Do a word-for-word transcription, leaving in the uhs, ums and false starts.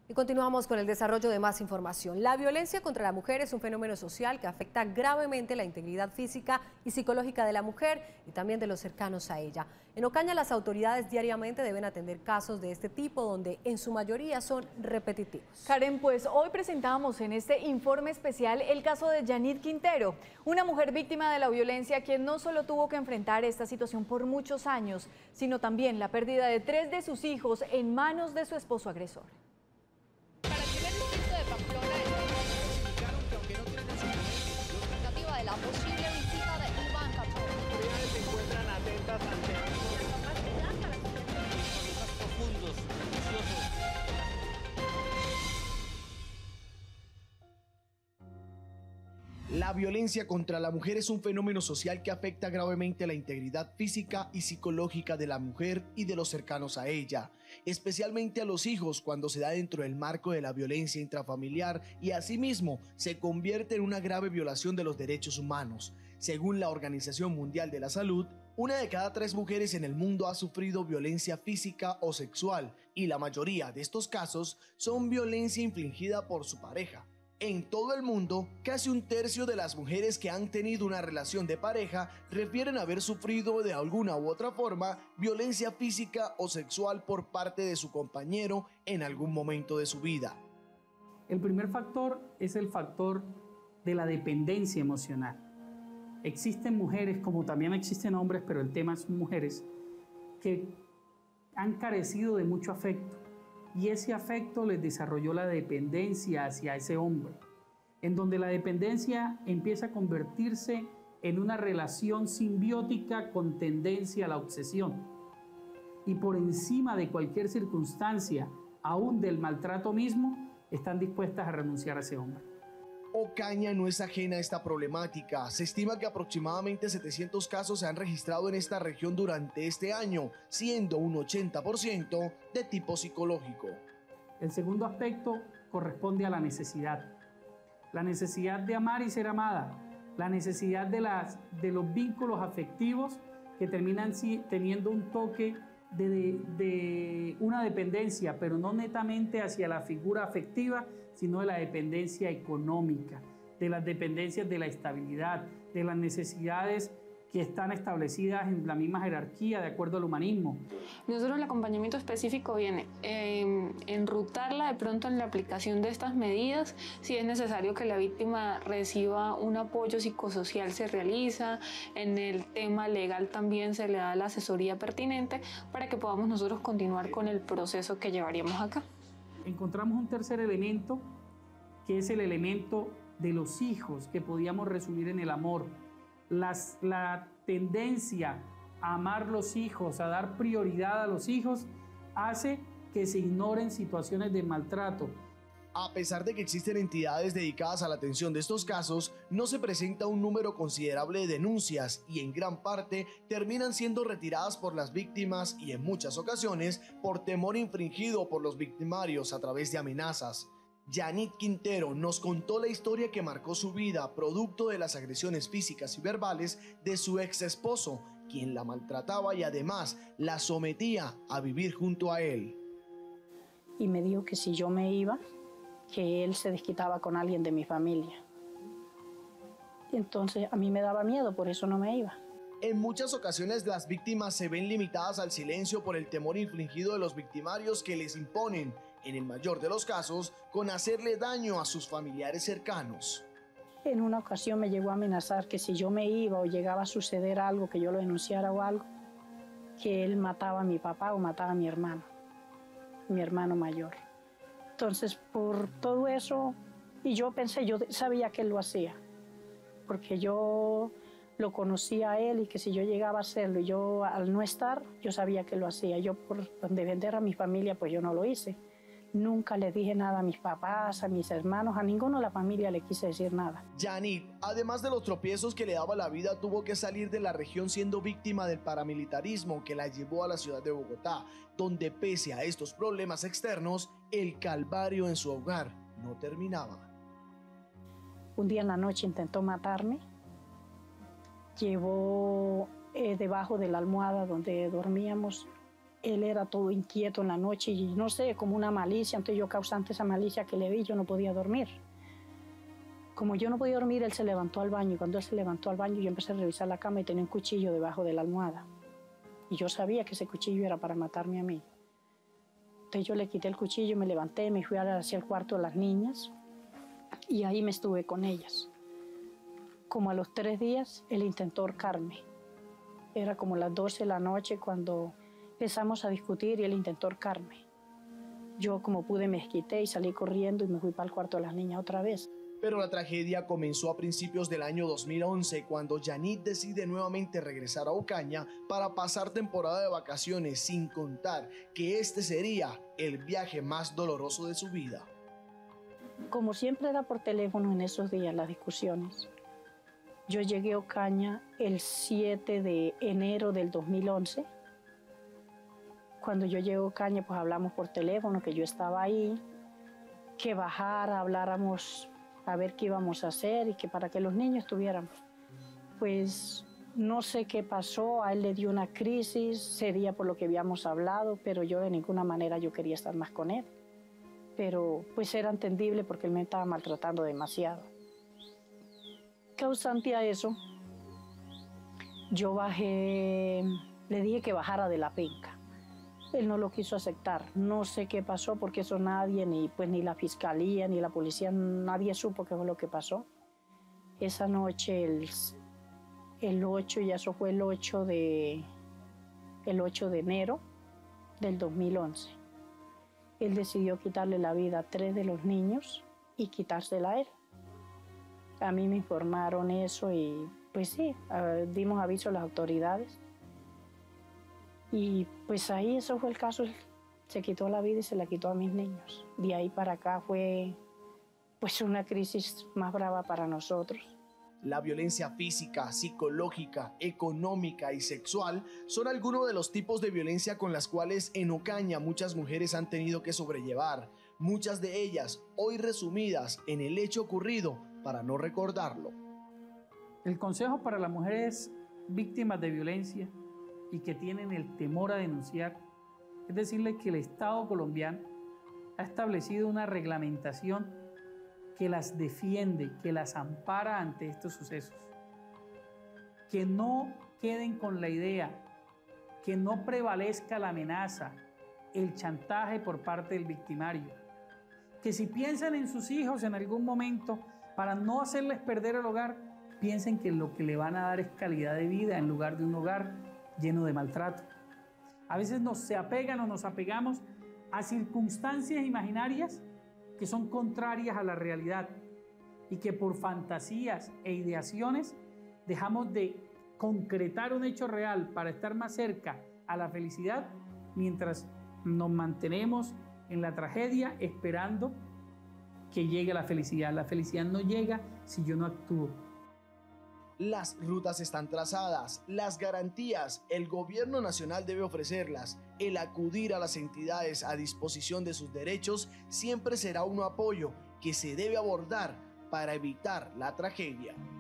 Y continuamos con el desarrollo de más información. La violencia contra la mujer es un fenómeno social que afecta gravemente la integridad física y psicológica de la mujer y también de los cercanos a ella. En Ocaña, las autoridades diariamente deben atender casos de este tipo, donde en su mayoría son repetitivos. Karen, pues hoy presentamos en este informe especial el caso de Yanit Quintero, una mujer víctima de la violencia quien no solo tuvo que enfrentar esta situación por muchos años, sino también la pérdida de tres de sus hijos en manos de su esposo agresor. De la posible visita de Ivanka Trump. Se encuentran atentas ante profundos, deliciosos. La violencia contra la mujer es un fenómeno social que afecta gravemente la integridad física y psicológica de la mujer y de los cercanos a ella, especialmente a los hijos cuando se da dentro del marco de la violencia intrafamiliar y asimismo se convierte en una grave violación de los derechos humanos. Según la Organización Mundial de la Salud, una de cada tres mujeres en el mundo ha sufrido violencia física o sexual y la mayoría de estos casos son violencia infligida por su pareja. En todo el mundo, casi un tercio de las mujeres que han tenido una relación de pareja refieren haber sufrido de alguna u otra forma violencia física o sexual por parte de su compañero en algún momento de su vida. El primer factor es el factor de la dependencia emocional. Existen mujeres, como también existen hombres, pero el tema es mujeres, que han carecido de mucho afecto. Y ese afecto les desarrolló la dependencia hacia ese hombre, en donde la dependencia empieza a convertirse en una relación simbiótica con tendencia a la obsesión. Y por encima de cualquier circunstancia, aún del maltrato mismo, están dispuestas a renunciar a ese hombre. Ocaña no es ajena a esta problemática. Se estima que aproximadamente setecientos casos se han registrado en esta región durante este año, siendo un ochenta por ciento de tipo psicológico. El segundo aspecto corresponde a la necesidad. La necesidad de amar y ser amada. La necesidad de, las, de los vínculos afectivos que terminan sí, teniendo un toque de, de, de una dependencia, pero no netamente hacia la figura afectiva, sino de la dependencia económica, de las dependencias de la estabilidad, de las necesidades que están establecidas en la misma jerarquía de acuerdo al humanismo. Nosotros el acompañamiento específico viene eh, enrutarla de pronto en la aplicación de estas medidas. Si es necesario que la víctima reciba un apoyo psicosocial, se realiza. En el tema legal también se le da la asesoría pertinente para que podamos nosotros continuar con el proceso que llevaríamos acá. Encontramos un tercer elemento, que es el elemento de los hijos, que podíamos resumir en el amor. Las, la tendencia a amar los hijos, a dar prioridad a los hijos, hace que se ignoren situaciones de maltrato. A pesar de que existen entidades dedicadas a la atención de estos casos, no se presenta un número considerable de denuncias y en gran parte terminan siendo retiradas por las víctimas y en muchas ocasiones por temor infringido por los victimarios a través de amenazas. Yanit Quintero nos contó la historia que marcó su vida producto de las agresiones físicas y verbales de su ex esposo, quien la maltrataba y además la sometía a vivir junto a él. Y me dijo que si yo me iba, que él se desquitaba con alguien de mi familia. Y entonces a mí me daba miedo, por eso no me iba. En muchas ocasiones las víctimas se ven limitadas al silencio por el temor infligido de los victimarios que les imponen, en el mayor de los casos, con hacerle daño a sus familiares cercanos. En una ocasión me llegó a amenazar que si yo me iba o llegaba a suceder algo, que yo lo denunciara o algo, que él mataba a mi papá o mataba a mi hermano, mi hermano mayor. Entonces, por todo eso, y yo pensé, yo sabía que él lo hacía, porque yo lo conocía a él y que si yo llegaba a hacerlo y yo al no estar, yo sabía que lo hacía. Yo por defender a mi familia, pues yo no lo hice. Nunca le dije nada a mis papás, a mis hermanos, a ninguno de la familia le quise decir nada. Yanit, además de los tropiezos que le daba la vida, tuvo que salir de la región siendo víctima del paramilitarismo que la llevó a la ciudad de Bogotá, donde pese a estos problemas externos, el calvario en su hogar no terminaba. Un día en la noche intentó matarme, llevó eh, debajo de la almohada donde dormíamos él era todo inquieto en la noche y no sé, como una malicia. Entonces yo, causante esa malicia que le vi, yo no podía dormir. Como yo no podía dormir, él se levantó al baño y cuando él se levantó al baño yo empecé a revisar la cama y tenía un cuchillo debajo de la almohada. Y yo sabía que ese cuchillo era para matarme a mí. Entonces yo le quité el cuchillo, me levanté, me fui hacia el cuarto de las niñas y ahí me estuve con ellas. Como a los tres días, él intentó ahorcarme. Era como las doce de la noche cuando empezamos a discutir y él intentó ahorcarme. Yo como pude me desquité y salí corriendo y me fui para el cuarto de las niñas otra vez. Pero la tragedia comenzó a principios del año dos mil once cuando Yanit decide nuevamente regresar a Ocaña para pasar temporada de vacaciones, sin contar que este sería el viaje más doloroso de su vida. Como siempre era por teléfono en esos días las discusiones. Yo llegué a Ocaña el siete de enero del dos mil once. Cuando yo llegué a Ocaña, pues hablamos por teléfono, que yo estaba ahí, que bajara, habláramos a ver qué íbamos a hacer y que para que los niños estuvieran. Pues no sé qué pasó, a él le dio una crisis, sería por lo que habíamos hablado, pero yo de ninguna manera yo quería estar más con él. Pero pues era entendible porque él me estaba maltratando demasiado. Causante a eso, yo bajé, le dije que bajara de la penca. Él no lo quiso aceptar. No sé qué pasó porque eso nadie, ni, pues, ni la fiscalía, ni la policía, nadie supo qué fue lo que pasó. Esa noche, el, el ocho, y eso fue el ocho de, el ocho de enero del dos mil once. Él decidió quitarle la vida a tres de los niños y quitársela a él. A mí me informaron eso y pues sí, uh, dimos aviso a las autoridades. Y pues ahí eso fue el caso, se quitó la vida y se la quitó a mis niños. De ahí para acá fue pues una crisis más brava para nosotros. La violencia física, psicológica, económica y sexual son algunos de los tipos de violencia con las cuales en Ocaña muchas mujeres han tenido que sobrellevar, muchas de ellas hoy resumidas en el hecho ocurrido para no recordarlo. El consejo para las mujeres víctimas de violencia y que tienen el temor a denunciar es decirles que el Estado colombiano ha establecido una reglamentación que las defiende, que las ampara ante estos sucesos. Que no queden con la idea, que no prevalezca la amenaza, el chantaje por parte del victimario. Que si piensan en sus hijos en algún momento, para no hacerles perder el hogar, piensen que lo que le van a dar es calidad de vida en lugar de un hogar lleno de maltrato. A veces nos se apegan o nos apegamos a circunstancias imaginarias que son contrarias a la realidad y que por fantasías e ideaciones dejamos de concretar un hecho real para estar más cerca a la felicidad mientras nos mantenemos en la tragedia esperando que llegue la felicidad. La felicidad no llega si yo no actúo. Las rutas están trazadas, las garantías, el gobierno nacional debe ofrecerlas. El acudir a las entidades a disposición de sus derechos siempre será un apoyo que se debe abordar para evitar la tragedia.